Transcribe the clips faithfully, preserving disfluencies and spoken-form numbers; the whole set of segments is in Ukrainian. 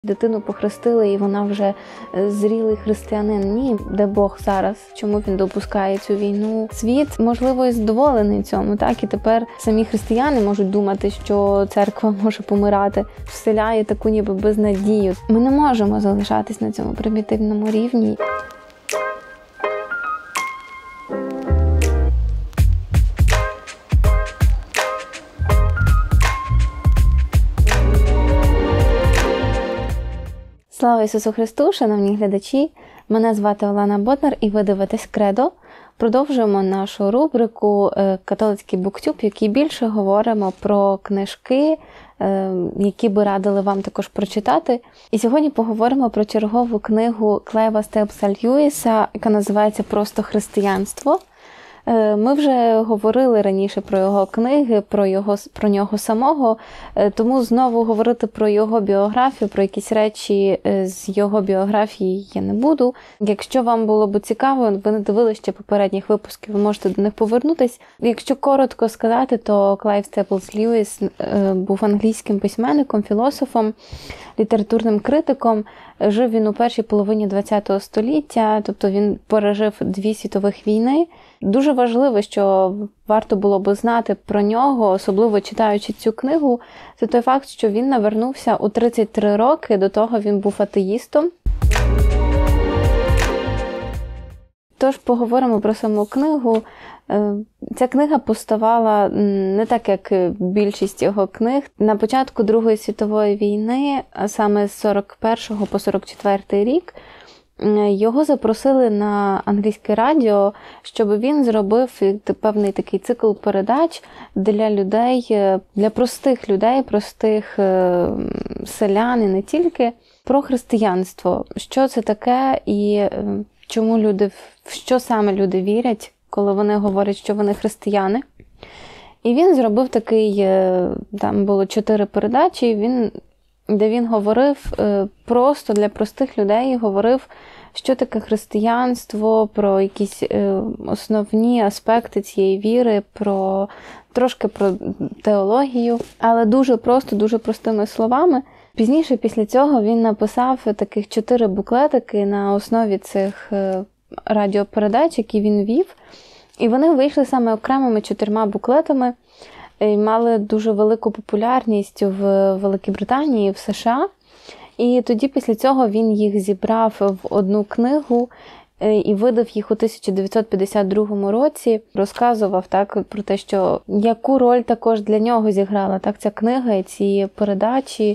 Дитину похрестили, і вона вже зрілий християнин. Ні, де Бог зараз? Чому він допускає цю війну? Світ, можливо, і задоволений цьому, так? І тепер самі християни можуть думати, що церква може помирати. Вселяє таку ніби безнадію. Ми не можемо залишатись на цьому примітивному рівні. Слава Ісусу Христу, шановні глядачі! Мене звати Олена Боднар і ви дивитесь «Кредо». Продовжуємо нашу рубрику «Католицький буктюб», в якій більше говоримо про книжки, які би радили вам також прочитати. І сьогодні поговоримо про чергову книгу Клайва Стейплса Льюіса, яка називається «Просто християнство». Ми вже говорили раніше про його книги, про, його, про нього самого, тому знову говорити про його біографію, про якісь речі з його біографії я не буду. Якщо вам було б цікаво, ви не дивилися ще попередніх випусків, ви можете до них повернутись. Якщо коротко сказати, то Клайв Стейплс Льюіс був англійським письменником, філософом, літературним критиком. Жив він у першій половині ХХ століття, тобто він пережив дві світових війни. Дуже важливо, що варто було б знати про нього, особливо читаючи цю книгу, це той факт, що він навернувся у тридцять три роки, до того він був атеїстом. Тож поговоримо про саму книгу. Ця книга повставала не так, як більшість його книг. На початку Другої світової війни, а саме з сорок першого по сорок четвертий рік, його запросили на англійське радіо, щоб він зробив певний такий цикл передач для людей, для простих людей, простих селян і не тільки, про християнство. Що це таке і чому люди, в що саме люди вірять, коли вони говорять, що вони християни. І він зробив такий, там було чотири передачі, він, де він говорив просто для простих людей, говорив, що таке християнство, про якісь основні аспекти цієї віри, про трошки про теологію, але дуже просто, дуже простими словами. Пізніше, після цього, він написав таких чотири буклетики на основі цих радіопередач, які він вів. І вони вийшли саме окремими чотирма буклетами, і мали дуже велику популярність в Великій Британії, в США. І тоді після цього він їх зібрав в одну книгу і видав їх у тисяча дев'ятсот п'ятдесят другому році. Розказував так про те, що яку роль також для нього зіграла так ця книга і ці передачі,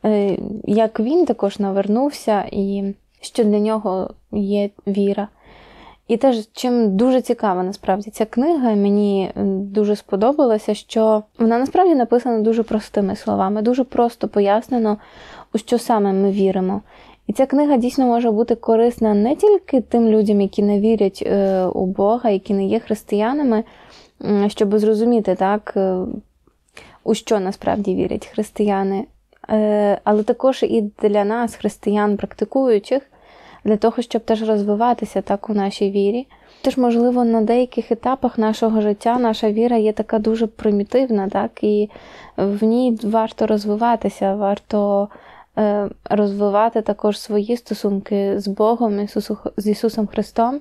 як він також навернувся і що для нього є віра. І теж, чим дуже цікава насправді ця книга, мені дуже сподобалося, що вона насправді написана дуже простими словами, дуже просто пояснено, у що саме ми віримо. І ця книга дійсно може бути корисна не тільки тим людям, які не вірять е, у Бога, які не є християнами, е, щоб зрозуміти, так, е, у що насправді вірять християни, е, але також і для нас, християн практикуючих, для того, щоб теж розвиватися так у нашій вірі. Теж, можливо, на деяких етапах нашого життя наша віра є така дуже примітивна, так, і в ній варто розвиватися, варто е, розвивати також свої стосунки з Богом, Ісусу, з Ісусом Христом.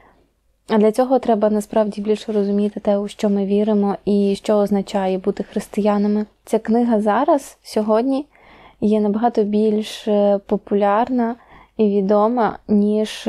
А для цього треба насправді більше розуміти те, у що ми віримо і що означає бути християнами. Ця книга зараз, сьогодні, є набагато більш популярна і відома, ніж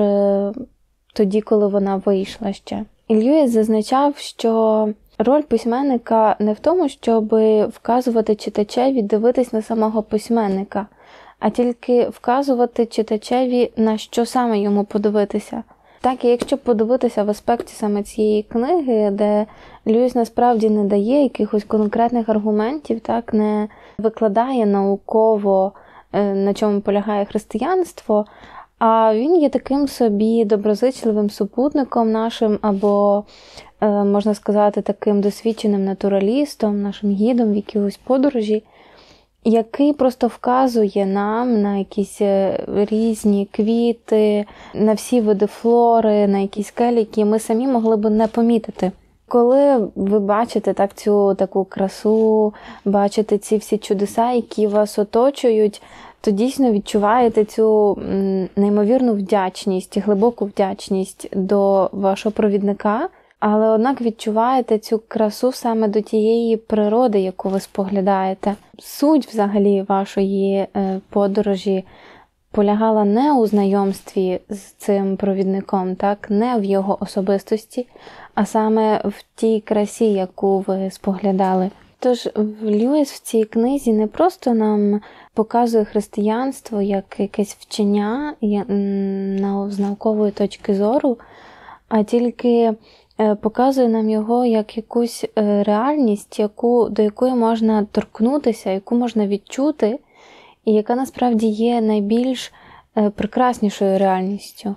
тоді, коли вона вийшла ще. І Льюіс зазначав, що роль письменника не в тому, щоб вказувати читачеві дивитись на самого письменника, а тільки вказувати читачеві, на що саме йому подивитися. Так, і якщо подивитися в аспекті саме цієї книги, де Льюіс насправді не дає якихось конкретних аргументів, так, не викладає науково, на чому полягає християнство, а він є таким собі доброзичливим супутником нашим, або, можна сказати, таким досвідченим натуралістом, нашим гідом в якійсь подорожі, який просто вказує нам на якісь різні квіти, на всі види флори, на якісь скелі, які ми самі могли б не помітити. Коли ви бачите так цю таку красу, бачите ці всі чудеса, які вас оточують, то дійсно відчуваєте цю неймовірну вдячність, глибоку вдячність до вашого провідника, але однак відчуваєте цю красу саме до тієї природи, яку ви споглядаєте. Суть взагалі вашої подорожі полягала не у знайомстві з цим провідником, так, не в його особистості, а саме в тій красі, яку ви споглядали. Тож Льюіс в цій книзі не просто нам показує християнство як якесь вчення з наукової точки зору, а тільки показує нам його як якусь реальність, яку, до якої можна торкнутися, яку можна відчути, і яка насправді є найбільш прекраснішою реальністю.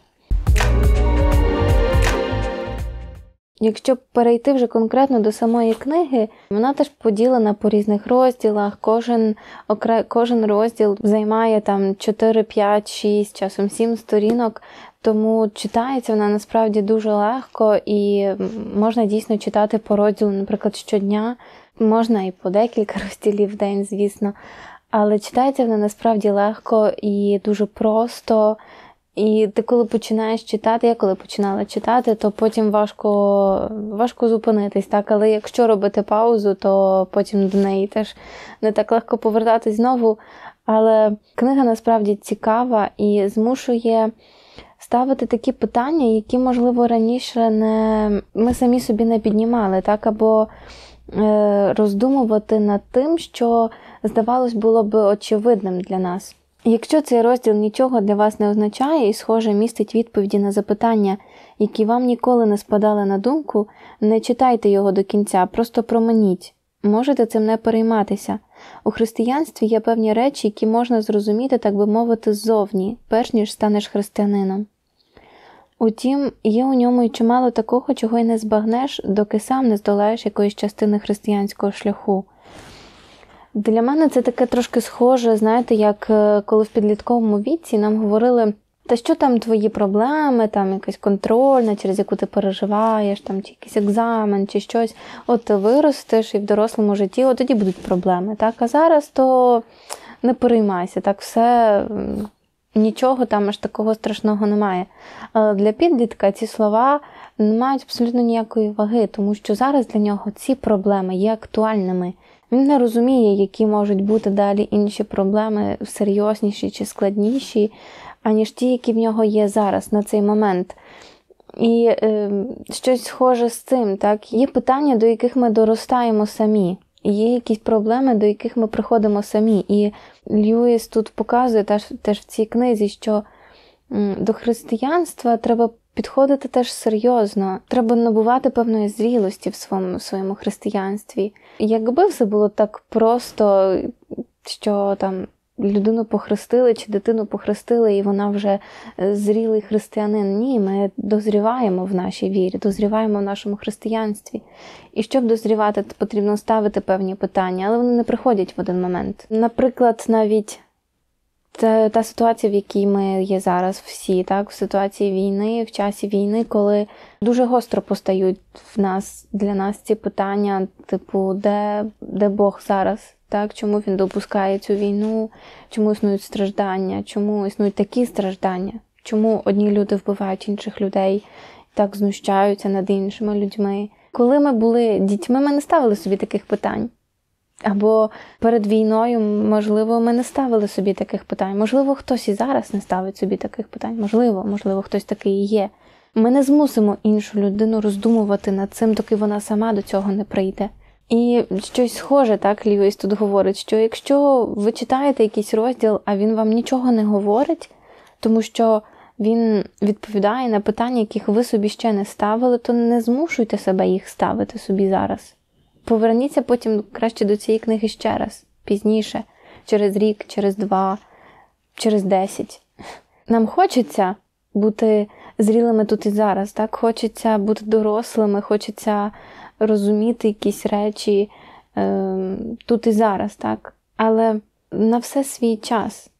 Якщо перейти вже конкретно до самої книги, вона теж поділена по різних розділах. Кожен, кожен розділ займає там чотири, п'ять, шість, часом сім сторінок, тому читається вона насправді дуже легко і можна дійсно читати по розділу, наприклад, щодня. Можна і по декілька розділів в день, звісно. Але читається вона насправді легко і дуже просто. І ти коли починаєш читати, я коли починала читати, то потім важко, важко зупинитись, так? Але якщо робити паузу, то потім до неї теж не так легко повертатись знову. Але книга насправді цікава і змушує ставити такі питання, які, можливо, раніше не, ми самі собі не піднімали, так? Або е, роздумувати над тим, що, здавалось, було би очевидним для нас. Якщо цей розділ нічого для вас не означає і, схоже, містить відповіді на запитання, які вам ніколи не спадали на думку, не читайте його до кінця, просто проминіть. Можете цим не перейматися. У християнстві є певні речі, які можна зрозуміти, так би мовити, ззовні, перш ніж станеш християнином. Утім, є у ньому й чимало такого, чого й не збагнеш, доки сам не здолаєш якоїсь частини християнського шляху. Для мене це таке трошки схоже, знаєте, як коли в підлітковому віці нам говорили, та що там твої проблеми, там якась контрольна, через яку ти переживаєш, там чи якийсь екзамен, чи щось. От ти виростеш і в дорослому житті, от тоді будуть проблеми, так? А зараз то не переймайся, так все, нічого там аж такого страшного немає. Але для підлітка ці слова не мають абсолютно ніякої ваги, тому що зараз для нього ці проблеми є актуальними. Він не розуміє, які можуть бути далі інші проблеми, серйозніші чи складніші, аніж ті, які в нього є зараз, на цей момент. І е, щось схоже з цим, так? Є питання, до яких ми доростаємо самі. І є якісь проблеми, до яких ми приходимо самі. І Льюіс тут показує теж, теж в цій книзі, що м, до християнства треба підходити теж серйозно. Треба набувати певної зрілості в своєму, в своєму християнстві. Якби все було так просто, що там людину похрестили чи дитину похрестили, і вона вже зрілий християнин. Ні, ми дозріваємо в нашій вірі, дозріваємо в нашому християнстві. І щоб дозрівати, потрібно ставити певні питання, але вони не приходять в один момент. Наприклад, навіть Це та ситуація, в якій ми є зараз всі, так, в ситуації війни, в часі війни, коли дуже гостро постають в нас, для нас ці питання, типу, де, де Бог зараз, так, чому він допускає цю війну, чому існують страждання, чому існують такі страждання, чому одні люди вбивають інших людей, так знущаються над іншими людьми. Коли ми були дітьми, ми не ставили собі таких питань. Або перед війною, можливо, ми не ставили собі таких питань. Можливо, хтось і зараз не ставить собі таких питань. Можливо, можливо, хтось такий і є. Ми не змусимо іншу людину роздумувати над цим, доки вона сама до цього не прийде. І щось схоже, так, Льюіс тут говорить, що якщо ви читаєте якийсь розділ, а він вам нічого не говорить, тому що він відповідає на питання, яких ви собі ще не ставили, то не змушуйте себе їх ставити собі зараз. Поверніться потім краще до цієї книги ще раз, пізніше, через рік, через два, через десять. Нам хочеться бути зрілими тут і зараз, так? Хочеться бути дорослими, хочеться розуміти якісь речі е, тут і зараз, так? Але на все свій час.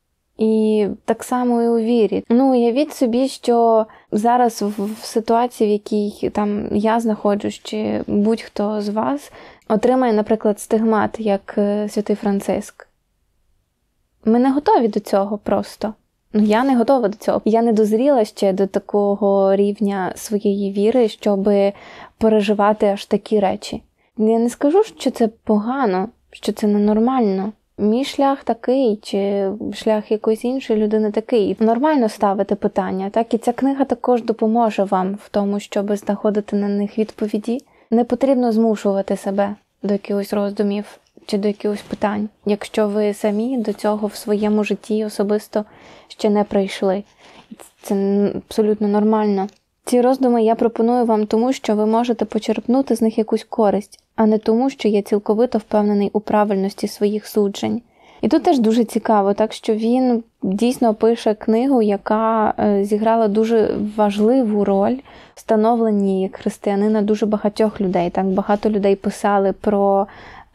І так само і у вірі. Ну, уявіть собі, що зараз в ситуації, в якій там я знаходжусь, чи будь-хто з вас отримає, наприклад, стигмат, як святий Франциск. Ми не готові до цього просто. Ну, я не готова до цього. Я не дозріла ще до такого рівня своєї віри, щоб переживати аж такі речі. Я не скажу, що це погано, що це ненормально. Мій шлях такий, чи шлях якоїсь іншої людини такий. Нормально ставити питання, так? І ця книга також допоможе вам в тому, щоб знаходити на них відповіді. Не потрібно змушувати себе до якихось роздумів чи до якихось питань, якщо ви самі до цього в своєму житті особисто ще не прийшли. Це абсолютно нормально. Ці роздуми я пропоную вам тому, що ви можете почерпнути з них якусь користь, а не тому, що я цілковито впевнений у правильності своїх суджень. І тут теж дуже цікаво, так що він дійсно пише книгу, яка зіграла дуже важливу роль в становленні християнина дуже багатьох людей. Так, багато людей писали про,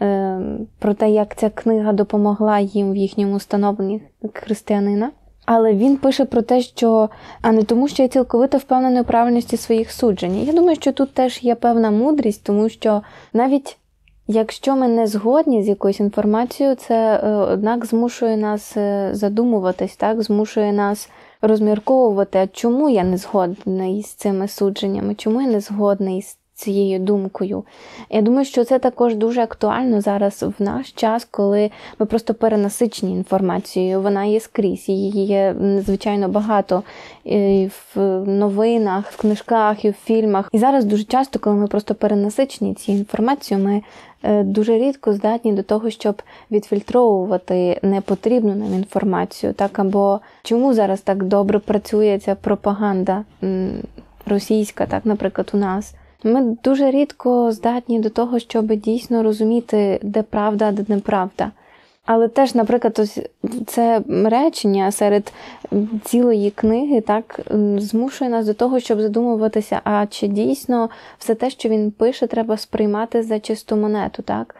про те, як ця книга допомогла їм в їхньому становленні християнина. Але він пише про те, що, а не тому, що я цілковито впевнений у правильності своїх суджень. Я думаю, що тут теж є певна мудрість, тому що навіть якщо ми не згодні з якоюсь інформацією, це однак змушує нас задумуватись, так? Змушує нас розмірковувати, а чому я не згодний з цими судженнями, чому я не згодний з цією думкою. Я думаю, що це також дуже актуально зараз в наш час, коли ми просто перенасичені інформацією. Вона є скрізь, її є надзвичайно багато і в новинах, в книжках, і в фільмах. І зараз дуже часто, коли ми просто перенасичені цією інформацією, ми дуже рідко здатні до того, щоб відфільтровувати непотрібну нам інформацію. Так? Або чому зараз так добре працює ця пропаганда російська, так, наприклад, у нас. Ми дуже рідко здатні до того, щоб дійсно розуміти, де правда, а де неправда. Але теж, наприклад, ось це речення серед цілої книги так змушує нас до того, щоб задумуватися, а чи дійсно все те, що він пише, треба сприймати за чисту монету, так?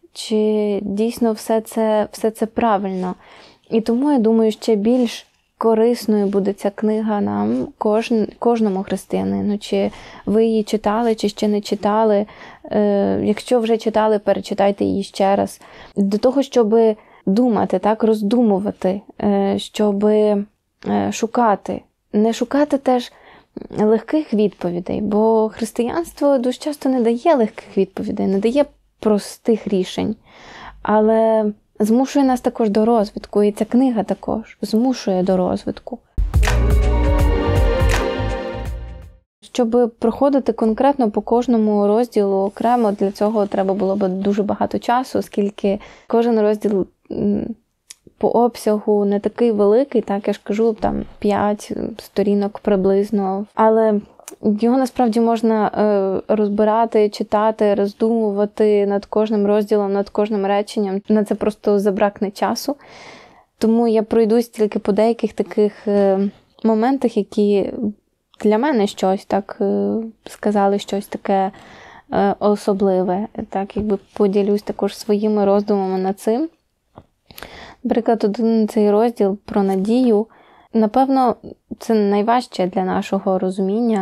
Чи дійсно все це, все це правильно? І тому, я думаю, ще більш корисною буде ця книга нам, кожн, кожному християнину. Чи ви її читали, чи ще не читали. Е, якщо вже читали, перечитайте її ще раз. До того, щоб думати, так, роздумувати, е, щоб е, шукати. Не шукати теж легких відповідей, бо християнство дуже часто не дає легких відповідей, не дає простих рішень. Але змушує нас також до розвитку, і ця книга також змушує до розвитку. Щоб проходити конкретно по кожному розділу окремо, для цього треба було б дуже багато часу, оскільки кожен розділ по обсягу не такий великий, так, я ж кажу, там п'ять сторінок приблизно. Але його насправді можна розбирати, читати, роздумувати над кожним розділом, над кожним реченням. На це просто забракне часу. Тому я пройдусь тільки по деяких таких моментах, які для мене щось так сказали, щось таке особливе. Так, якби поділюсь також своїми роздумами над цим. Наприклад, один цей розділ про надію. Напевно, це найважче для нашого розуміння,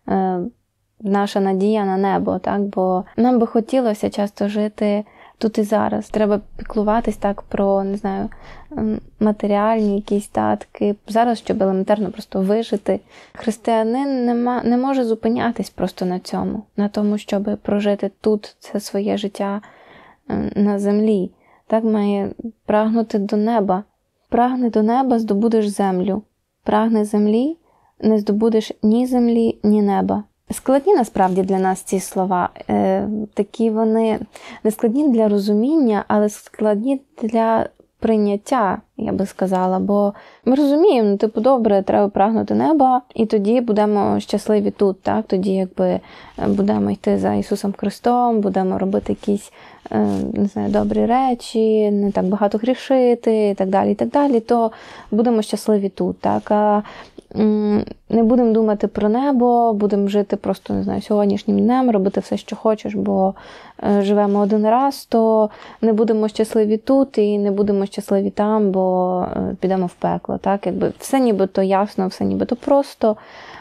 наша надія на небо, так? Бо нам би хотілося часто жити тут і зараз. Треба піклуватись так про, не знаю, матеріальні якісь статки. Зараз, щоб елементарно просто вижити. Християнин нема, не може зупинятись просто на цьому, на тому, щоб прожити тут це своє життя на землі. Так, має прагнути до неба. Прагни до неба, здобудеш землю. Прагни землі, не здобудеш ні землі, ні неба. Складні насправді для нас ці слова. Е, такі вони не складні для розуміння, але складні для прийняття, я би сказала. Бо ми розуміємо, ну, типу, добре, треба прагнути неба, і тоді будемо щасливі тут, так? Тоді якби будемо йти за Ісусом Христом, будемо робити якісь, е, не знаю, добрі речі, не так багато грішити і так далі, і так далі, то будемо щасливі тут, так? А не будемо думати про небо, будемо жити просто, не знаю, сьогоднішнім днем, робити все, що хочеш, бо живемо один раз, то не будемо щасливі тут і не будемо щасливі там, бо підемо в пекло, так? Якби все нібито ясно, все нібито просто,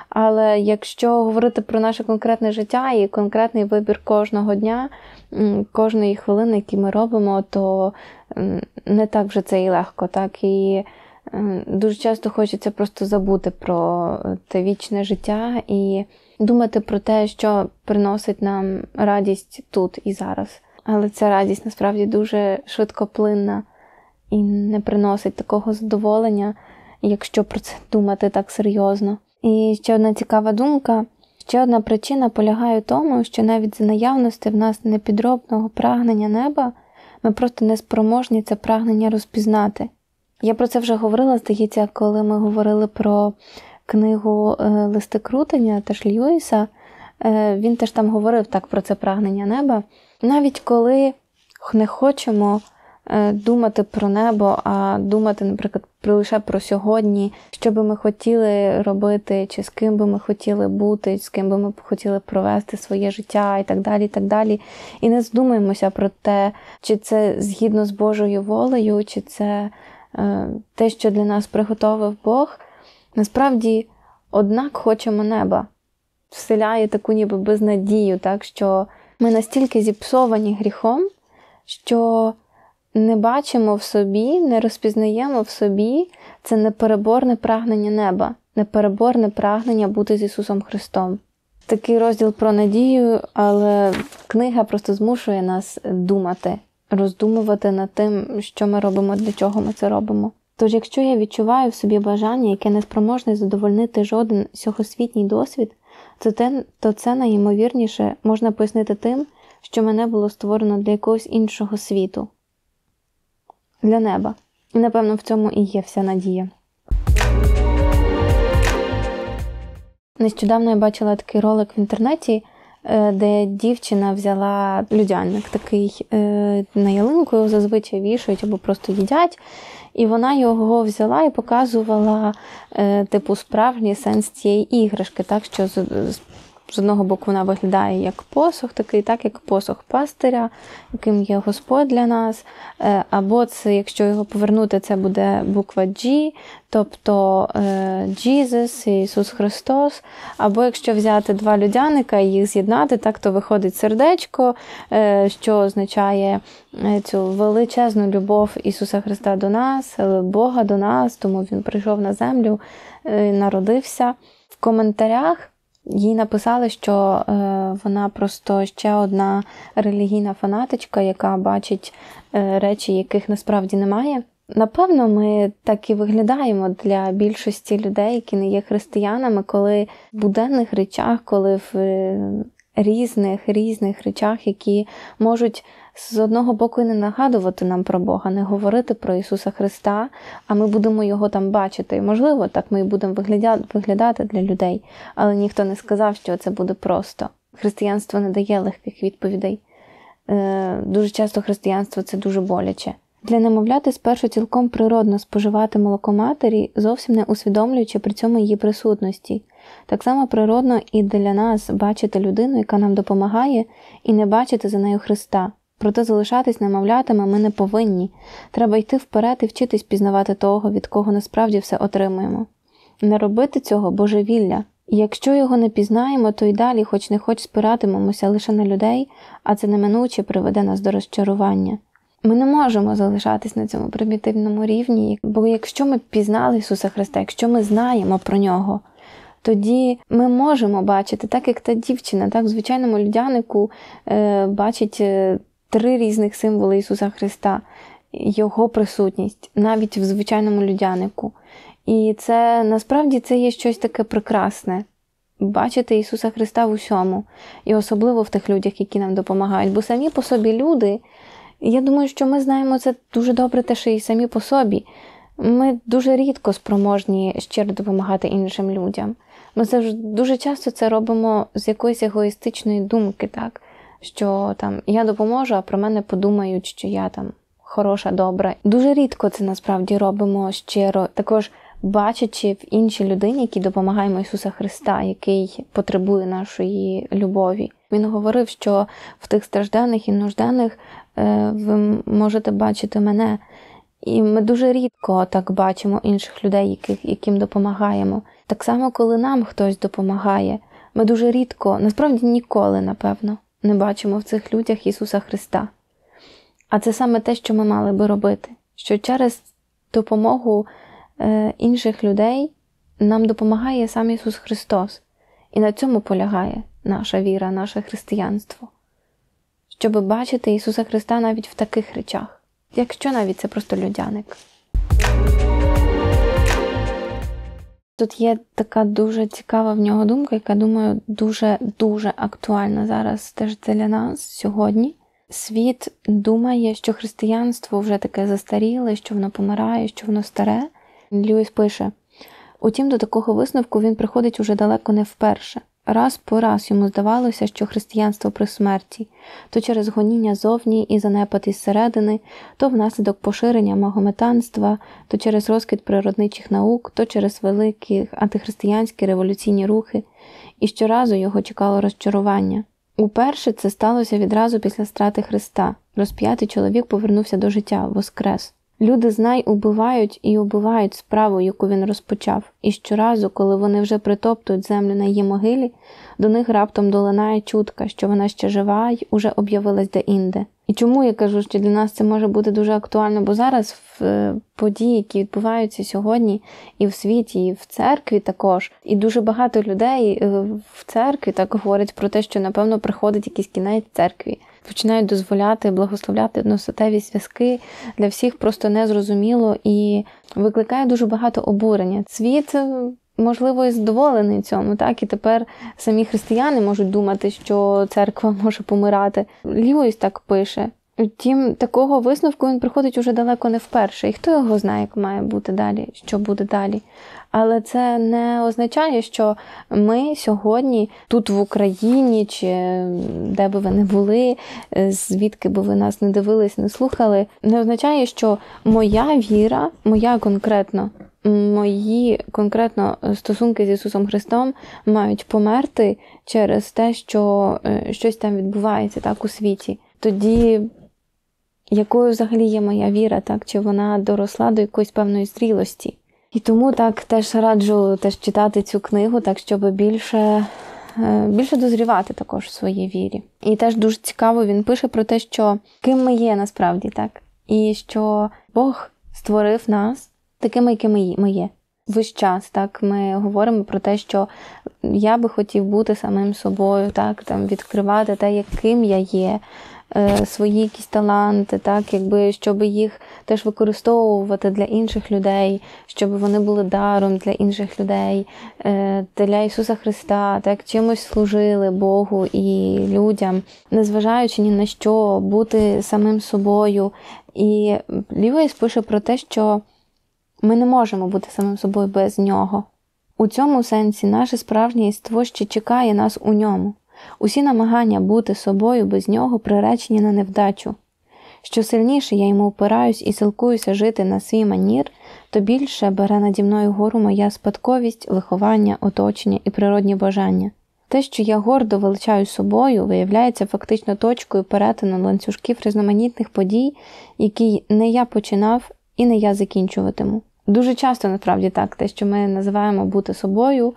Але якщо говорити про наше конкретне життя і конкретний вибір кожного дня, кожної хвилини, які ми робимо, то не так вже це і легко. Так? І дуже часто хочеться просто забути про те вічне життя і думати про те, що приносить нам радість тут і зараз. Але ця радість насправді дуже швидкоплинна і не приносить такого задоволення, якщо про це думати так серйозно. І ще одна цікава думка. Ще одна причина полягає в тому, що навіть за наявності в нас непідробного прагнення неба, ми просто не спроможні це прагнення розпізнати. Я про це вже говорила, здається, коли ми говорили про книгу «Листи крутення» теж Льюіса. Він теж там говорив так про це прагнення неба. Навіть коли не хочемо думати про небо, а думати, наприклад, лише про сьогодні, що би ми хотіли робити, чи з ким би ми хотіли бути, з ким би ми хотіли провести своє життя і так далі, і так далі. І не здумаємося про те, чи це згідно з Божою волею, чи це е, те, що для нас приготовив Бог. Насправді, однак хочемо неба. Вселяє таку ніби безнадію, так, що ми настільки зіпсовані гріхом, що не бачимо в собі, не розпізнаємо в собі це непереборне прагнення неба, непереборне прагнення бути з Ісусом Христом. Такий розділ про надію, але книга просто змушує нас думати, роздумувати над тим, що ми робимо, для чого ми це робимо. Тож, якщо я відчуваю в собі бажання, яке не спроможне задовольнити жоден сьогосвітній досвід, то, те, то це найімовірніше можна пояснити тим, що мене було створено для якогось іншого світу. Для неба. І, напевно, в цьому і є вся надія. Нещодавно я бачила такий ролик в інтернеті, де дівчина взяла людяник такий на ялинку, його зазвичай вішають або просто їдять. І вона його взяла і показувала, типу, справжній сенс цієї іграшки, так, що з, з одного боку вона виглядає як посох такий, так, як посох пастиря, яким є Господь для нас, або це, якщо його повернути, це буде буква G, тобто Jesus, Ісус Христос, або якщо взяти два людяника і їх з'єднати, так, то виходить сердечко, що означає цю величезну любов Ісуса Христа до нас, Бога до нас, тому Він прийшов на землю, народився. В коментарях їй написали, що е, вона просто ще одна релігійна фанатичка, яка бачить е, речі, яких насправді немає. Напевно, ми так і виглядаємо для більшості людей, які не є християнами, коли в буденних речах, коли в е, різних, різних речах, які можуть з одного боку і не нагадувати нам про Бога, не говорити про Ісуса Христа, а ми будемо Його там бачити. І, можливо, так ми і будемо виглядати для людей, але ніхто не сказав, що це буде просто. Християнство не дає легких відповідей. Дуже часто християнство – це дуже боляче. Для немовляти спершу цілком природно споживати молоко матері, зовсім не усвідомлюючи при цьому її присутності. Так само природно і для нас бачити людину, яка нам допомагає, і не бачити за нею Христа. Проте залишатись немовлятами ми не повинні. Треба йти вперед і вчитись пізнавати того, від кого насправді все отримуємо. Не робити цього – божевілля. І якщо його не пізнаємо, то й далі хоч не хоч спиратимемося лише на людей, а це неминуче приведе нас до розчарування. Ми не можемо залишатись на цьому примітивному рівні, бо якщо ми пізнали Ісуса Христа, якщо ми знаємо про Нього, тоді ми можемо бачити, так як та дівчина, так, в звичайному людянику е, бачить е, три різних символи Ісуса Христа, Його присутність, навіть в звичайному людянику. І це, насправді, це є щось таке прекрасне. Бачити Ісуса Христа в усьому. І особливо в тих людях, які нам допомагають. Бо самі по собі люди, я думаю, що ми знаємо це дуже добре теж і самі по собі. Ми дуже рідко спроможні щиро допомагати іншим людям. Ми завжди, дуже часто це робимо з якоїсь егоїстичної думки, так? Що там я допоможу, а про мене подумають, що я там хороша, добра. Дуже рідко це насправді робимо щиро. Також бачачи в іншій людині, якій допомагаємо Ісуса Христа, який потребує нашої любові. Він говорив, що в тих стражданих і нужданих е, ви можете бачити мене. І ми дуже рідко так бачимо інших людей, яких, яким допомагаємо. Так само, коли нам хтось допомагає, ми дуже рідко, насправді ніколи, напевно, не бачимо в цих людях Ісуса Христа. А це саме те, що ми мали би робити. Що через допомогу е, інших людей нам допомагає сам Ісус Христос. І на цьому полягає наша віра, наше християнство. Щоб бачити Ісуса Христа навіть в таких речах. Якщо навіть це просто людяник. Тут є така дуже цікава в нього думка, яка, думаю, дуже-дуже актуальна зараз теж для нас сьогодні. Світ думає, що християнство вже таке застаріле, що воно помирає, що воно старе. Льюіс пише: утім, до такого висновку він приходить уже далеко не вперше. Раз по раз йому здавалося, що християнство при смерті, то через гоніння зовні і занепад із середини, то внаслідок поширення магометанства, то через розквіт природничих наук, то через великі антихристиянські революційні рухи. І щоразу його чекало розчарування. Уперше це сталося відразу після страти Христа. Розп'ятий чоловік повернувся до життя, воскрес. Люди знай убивають і убивають справу, яку він розпочав. І щоразу, коли вони вже притоптують землю на її могилі, до них раптом долинає чутка, що вона ще жива й уже об'явилась де-інде. І чому я кажу, що для нас це може бути дуже актуально? Бо зараз в події, які відбуваються сьогодні і в світі, і в церкві також, і дуже багато людей в церкві так говорять про те, що, напевно, приходить якийсь кінець церкві. Починають дозволяти, благословляти одностатеві зв'язки, для всіх просто незрозуміло і викликає дуже багато обурення. Світ, можливо, і задоволений цьому, так? І тепер самі християни можуть думати, що церква може помирати. Льюіс так пише. Втім, такого висновку він приходить уже далеко не вперше. І хто його знає, як має бути далі, що буде далі. Але це не означає, що ми сьогодні тут в Україні, чи де би ви не були, звідки би ви нас не дивились, не слухали, не означає, що моя віра, моя конкретно, мої конкретно стосунки з Ісусом Христом мають померти через те, що щось там відбувається так у світі. Тоді якою взагалі є моя віра, так? Чи вона доросла до якоїсь певної зрілості? І тому так теж раджу теж читати цю книгу, так щоб більше, більше дозрівати також в своїй вірі. І теж дуже цікаво він пише про те, що ким ми є насправді, так? І що Бог створив нас такими, якими ми є. Весь час, так, ми говоримо про те, що я би хотів бути самим собою, так, там, відкривати те, яким я є, е, свої якісь таланти, так, якби, щоб їх теж використовувати для інших людей, щоб вони були даром для інших людей, е, для Ісуса Христа, так, чимось служили Богу і людям, незважаючи ні на що, бути самим собою. І Льюіс пише про те, що ми не можемо бути самим собою без нього. У цьому сенсі наше справжнє єство ще чекає нас у ньому. Усі намагання бути собою без нього приречені на невдачу. Що сильніше я йому опираюсь і силкуюся жити на свій манір, то більше бере наді мною гору моя спадковість, виховання, оточення і природні бажання. Те, що я гордо величаю собою, виявляється фактично точкою перетину ланцюжків різноманітних подій, які не я починав і не я закінчуватиму. Дуже часто, насправді, так, те, що ми називаємо бути собою,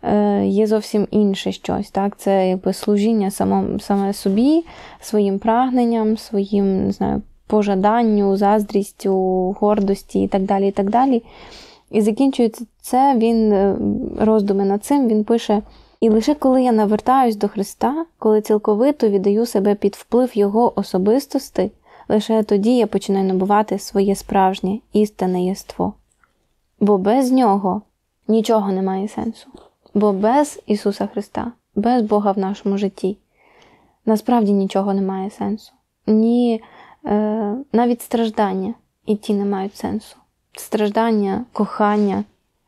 є зовсім інше щось. Так? Це якби служіння самому, саме собі, своїм прагненням, своїм, не знаю, пожаданню, заздрістю, гордості і так далі, і так далі. І закінчується це, він, роздуми над цим, він пише: «І лише коли я навертаюсь до Христа, коли цілковито віддаю себе під вплив Його особистості, лише тоді я починаю набувати своє справжнє, істинне єство. Бо без нього нічого не має сенсу. Бо без Ісуса Христа, без Бога в нашому житті, насправді нічого не має сенсу. Ні, е, навіть страждання і ті не мають сенсу. Страждання, кохання,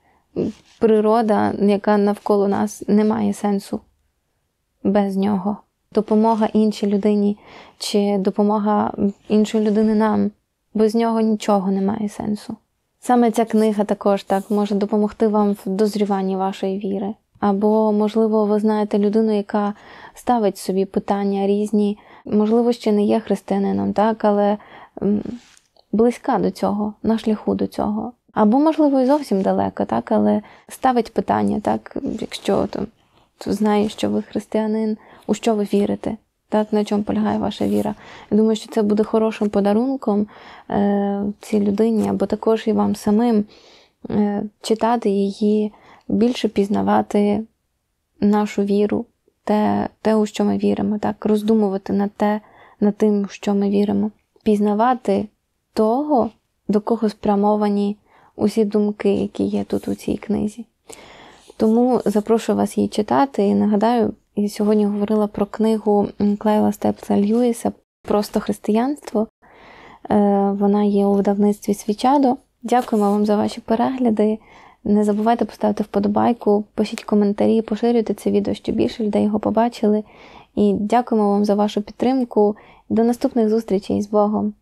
природа, яка навколо нас, не має сенсу без нього. Допомога іншій людині чи допомога іншої людини нам, без нього нічого не має сенсу. Саме ця книга також так може допомогти вам в дозріванні вашої віри. Або, можливо, ви знаєте людину, яка ставить собі питання різні, можливо, ще не є християнином, так, але близька до цього, на шляху до цього. Або, можливо, і зовсім далеко, так, але ставить питання, так, якщо то, то знає, що ви християнин, у що ви вірите, так, на чому полягає ваша віра. Я думаю, що це буде хорошим подарунком е, цій людині, або також і вам самим е, читати її, більше пізнавати нашу віру, те, те, у що ми віримо, так, роздумувати над те, над тим, у що ми віримо. Пізнавати того, до кого спрямовані усі думки, які є тут у цій книзі. Тому запрошую вас її читати. І нагадаю, я сьогодні говорила про книгу Клайва Степса Льюіса «Просто християнство». Вона є у видавництві Свічадо. Дякуємо вам за ваші перегляди. Не забувайте поставити вподобайку, пишіть коментарі, поширюйте це відео, щоб більше людей його побачили. І дякуємо вам за вашу підтримку. До наступних зустрічей з Богом!